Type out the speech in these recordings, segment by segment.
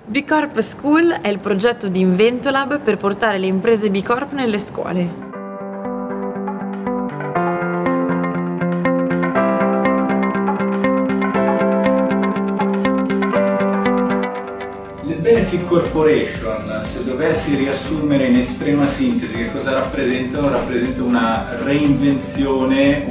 B Corp School è il progetto di Inventolab per portare le imprese B Corp nelle scuole. Il Benefit Corporation, se dovessi riassumere in estrema sintesi che cosa rappresentano, rappresenta una reinvenzione,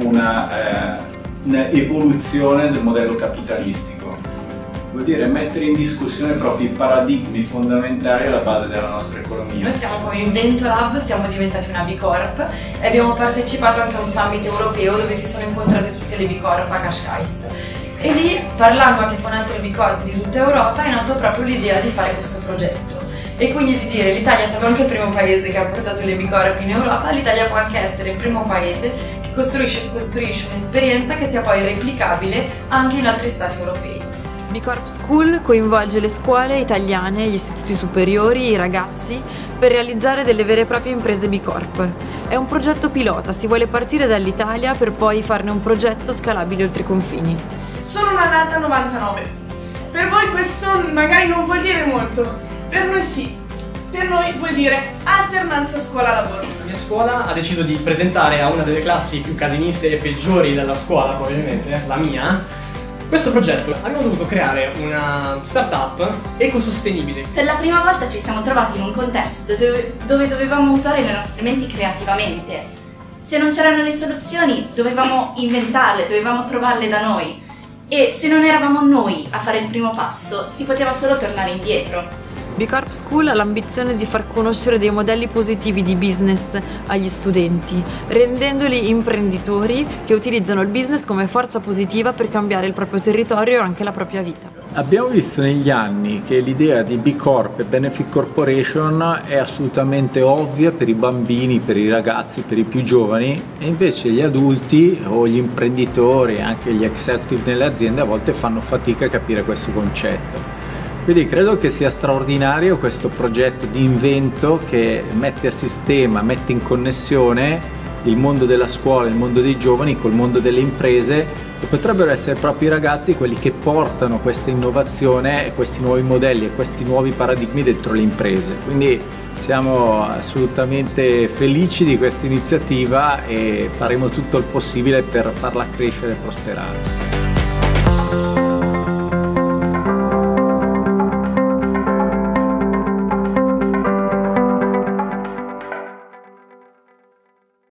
un'evoluzione del modello capitalistico. Vuol dire mettere in discussione proprio i paradigmi fondamentali alla base della nostra economia. Noi siamo come Inventolab, siamo diventati una B Corp e abbiamo partecipato anche a un summit europeo dove si sono incontrate tutte le B Corp a Cascais. E lì, parlando anche con altre B Corp di tutta Europa, è nato proprio l'idea di fare questo progetto. E quindi di dire, l'Italia è stato anche il primo paese che ha portato le B Corp in Europa, l'Italia può anche essere il primo paese che costruisce un'esperienza che sia poi replicabile anche in altri stati europei. B Corp School coinvolge le scuole italiane, gli istituti superiori, i ragazzi per realizzare delle vere e proprie imprese B Corp. È un progetto pilota, si vuole partire dall'Italia per poi farne un progetto scalabile oltre i confini. Sono una nata 99. Per voi questo magari non vuol dire molto, per noi sì. Per noi vuol dire alternanza scuola-lavoro. La mia scuola ha deciso di presentare a una delle classi più casiniste e peggiori della scuola, probabilmente, la mia, questo progetto. Abbiamo dovuto creare una startup ecosostenibile. Per la prima volta ci siamo trovati in un contesto dove dovevamo usare le nostre menti creativamente. Se non c'erano le soluzioni, dovevamo inventarle, dovevamo trovarle da noi. E se non eravamo noi a fare il primo passo, si poteva solo tornare indietro. B Corp School ha l'ambizione di far conoscere dei modelli positivi di business agli studenti, rendendoli imprenditori che utilizzano il business come forza positiva per cambiare il proprio territorio e anche la propria vita. Abbiamo visto negli anni che l'idea di B Corp e Benefit Corporation è assolutamente ovvia per i bambini, per i ragazzi, per i più giovani, e invece gli adulti o gli imprenditori, anche gli executive nelle aziende, a volte fanno fatica a capire questo concetto. Quindi credo che sia straordinario questo progetto di invento che mette a sistema, mette in connessione il mondo della scuola, il mondo dei giovani col mondo delle imprese, e potrebbero essere proprio i ragazzi quelli che portano questa innovazione, questi nuovi modelli e questi nuovi paradigmi dentro le imprese. Quindi siamo assolutamente felici di questa iniziativa e faremo tutto il possibile per farla crescere e prosperare.